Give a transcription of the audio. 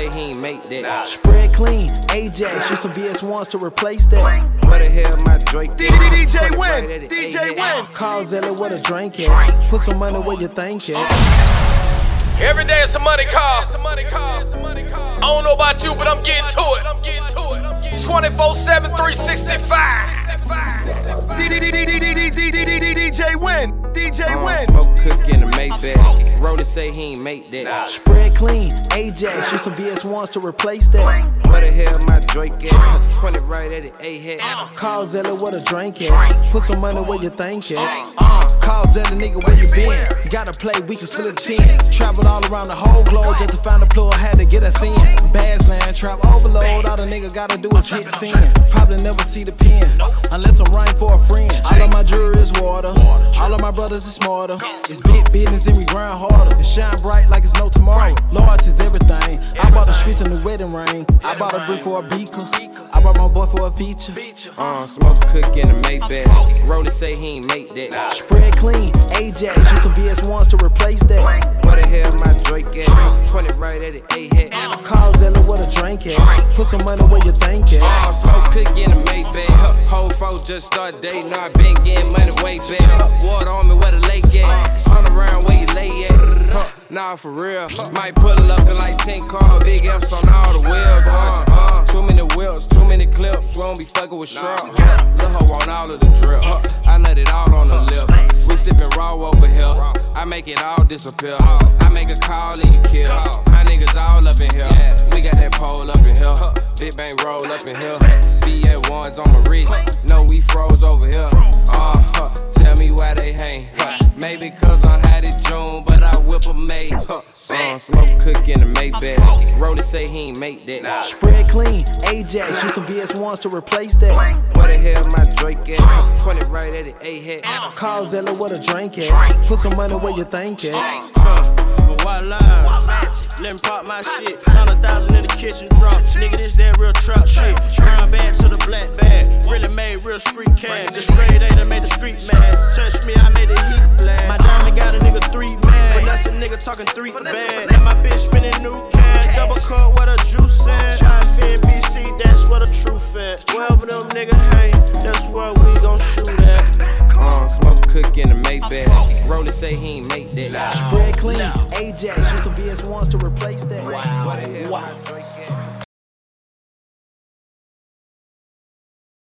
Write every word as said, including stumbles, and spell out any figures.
he ain't make that. Spread clean, Ajax, use some V S ones to replace that. Where the hell my Drake at? D J Win, D J Win. Call Zella where the drink at. Put some money where you think it. Every day it's a money call. I don't know about you, but I'm getting to it. twenty-four seven, three sixty-five. D J Win, D J Win. Smoke cook in the Maybach. Roller say he ain't make that. Spread clean, Ajax, use some V S ones to replace that. Where the hell my Drake at? Point it right at it, A-hat. Call Zella where the drink at. Put some money where you think it. Uh, call Zella, nigga, where you been? Gotta play, we can split a ten. Traveled all around the whole globe just to find a plug, had to get us in. Bassland, trap overload, all the nigga gotta do is hit sin. Probably never see the pen, unless I'm writing for a friend. All of my jewelry is water, all of my brothers is smarter. It's big business and we grind harder. It shine bright like it's no tomorrow. Loyalty's everything. I bought the streets a new wedding ring. I bought a brick for a beaker. I brought my boy for a feature. Uh, smoke cook in the Maybach. Roller say he ain't make that. Spread clean, Ajax, use some V S ones to replace that. Where the hell my Drake at? Point it right at it, A-hat. Call Zella where the drink at. Put some money where you think it. Uh, smoke cook in the Maybach. Whole folks just start dating. I been getting money way back. Water on me where the lake at. On around where you lay at. Huh, nah, for real. Might pull it up in like ten cars. Big F's on all the wheels. Uh, uh, too many wheels, too many clips. We don't be fucking with shrimp. Huh, Lil' hoe on all of the drip. Huh, I nut it all on the lip. We sippin' raw over here. I make it all disappear. I make a call and you kill. My niggas all up in here. We got that pole up in here. Big bang roll up in here. B A ones on my wrist. No, we froze over here. Uh, huh, tell me why they hang. Maybe cause I had it June, but I whip a May. Uh, smoke cook in the Maybach. Roller say he ain't make that. Spread clean, Ajax, use some V S ones to replace that. Where the hell my Drake at? Point it right at it, A-hat. Call Zella where the drink at. Put some money where you think it. But why lie? Let me pop my shit. Hundred thousand in the kitchen drop. Nigga, this that real trap shit. Brown bag to the black bag. Really made real street cash. The straight A that made the street mad. Touch me, I made the heat blast. My diamond got a nigga three mad. But that's a nigga talking three bad. And my bitch spinning new cash. Double cut where the juice at. I F N B C, that's where the truth at. Wherever them nigga hang, that's where we gon' shoot at. Uh, smoke cook in the Maybach. Roller say he ain't make that. Spread clean, Ajax, use some V S ones to replace that. Where the hell my Drake at?